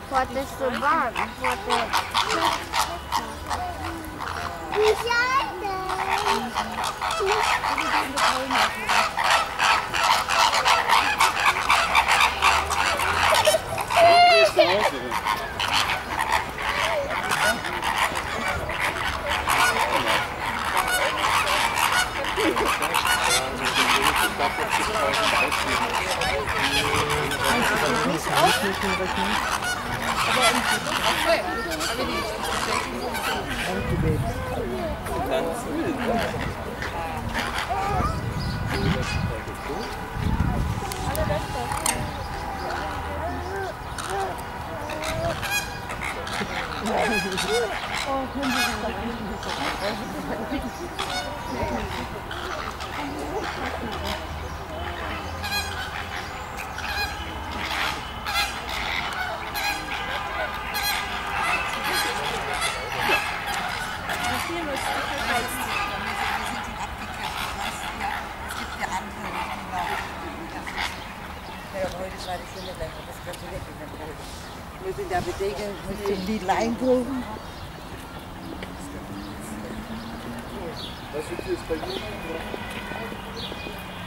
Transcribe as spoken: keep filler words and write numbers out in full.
What is the barn? What the... We sind dat betekent, moet je die lijn volgen. Was ist jetzt bei Ihnen?